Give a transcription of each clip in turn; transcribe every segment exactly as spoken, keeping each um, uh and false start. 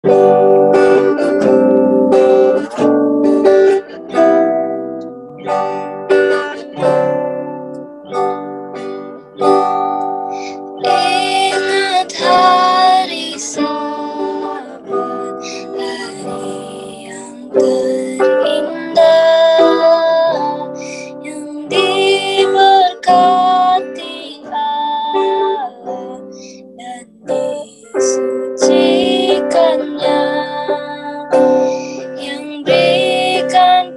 Ingat hari Sabat, hari yang terindah, yang diberkati Allah dan disucikannya, yang berikan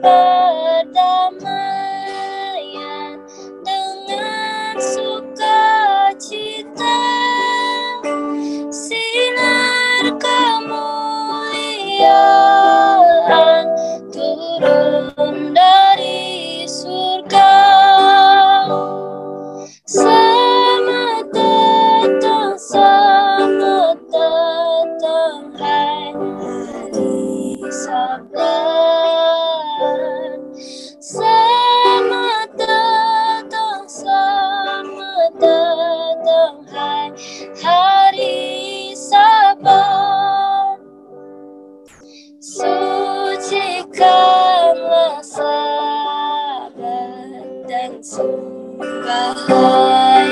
perdamaian dengan sukacita, sinar kemuliaan turun dari surga. Selamat datang, selamat datang, hai hari Sabat. Selamat datang, selamat datang, hai hari Sabat. Sucikanlah Sabat dan sembahlah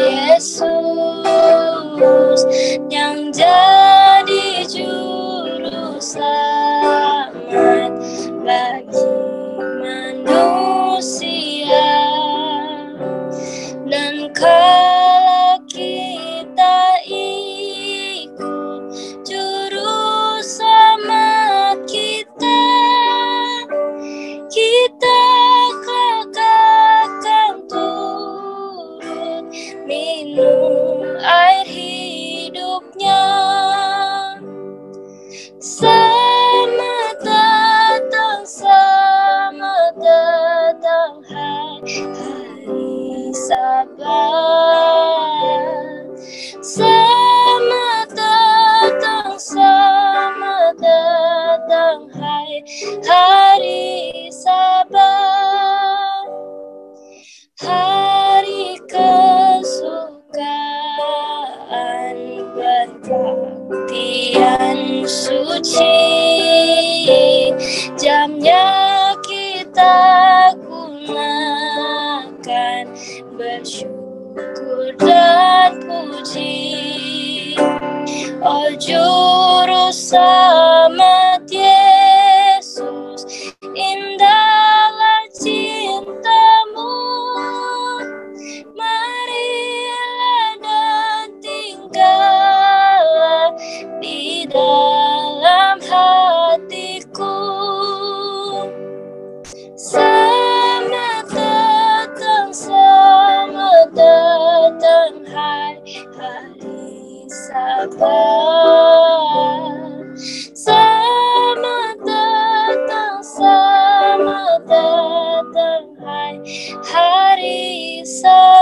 Yesus yang jadi juru selamat bagi manusia. Dan kalau kita ikut juru selamat kita, kita akan turut minum air hidupnya. Selamat datang, selamat datang, hai hari Sabat. Selamat datang, selamat datang, hai hari Sabat. Hari kesukaan berbaktian suci, jamnya kita gunakan bersyukur dan puji. Oh juru selamat Yesus, indahlah cintamu, marilah dan tinggallah di dalam hatiku. Selamat datang, selamat datang, hai hari Sabat. Selamat datang, selamat datang, hai hari Sabat.